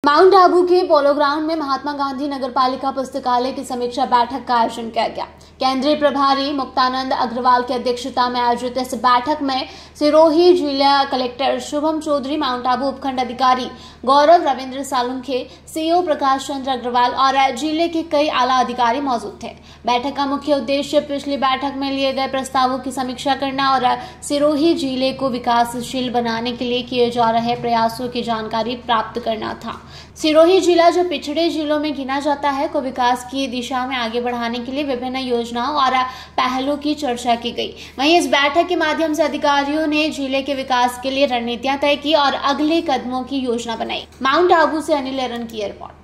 Mount Abu के polo ground में महात्मा गांधी नगरपालिका पुस्तकालय की समीक्षा बैठक का आयोजन किया गया। केंद्रीय प्रभारी मुक्तानंद अग्रवाल की अध्यक्षता में आयोजित इस बैठक में सिरोही जिला कलेक्टर शुभम चौधरी, माउंट आबू उपखंड अधिकारी गौरव रविंद्र सालुंखे, सीईओ प्रकाश चंद्र अग्रवाल और जिले के कई आला अधिकारी मौजूद थे। बैठक का मुख्य उद्देश्य पिछली बैठक में लिए गए प्रस्तावों की समीक्षा करना और सिरोही जिले को विकासशील बनाने के लिए किए जा रहे प्रयासों की जानकारी प्राप्त करना था। सिरोही जिला जो पिछड़े जिलों में गिना जाता है को विकास की दिशा में आगे बढ़ाने के लिए विभिन्न योजनाओं और पहलों की चर्चा की गई। वहीं इस बैठक के माध्यम से अधिकारियों ने जिले के विकास के लिए रणनीतियां तय की और अगले कदमों की योजना बनाई। माउंट आबू से अनिल एरन की रिपोर्ट।